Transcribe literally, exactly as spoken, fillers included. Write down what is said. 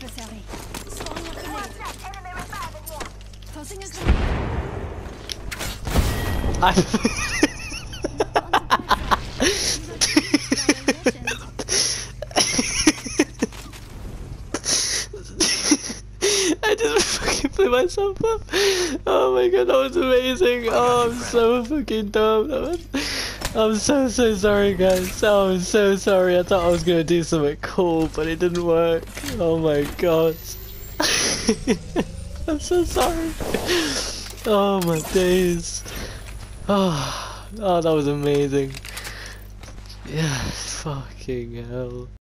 adversary. Throwing a grenade. Tossing a grenade. I I just fucking blew myself up. Oh my god, that was amazing. Oh, I'm so fucking dumb. That was... I'm so so sorry guys. Oh, I'm so sorry. I thought I was gonna do something cool, but it didn't work. Oh my god. I'm so sorry. Oh my days. Oh, oh, that was amazing. Yeah, fucking hell.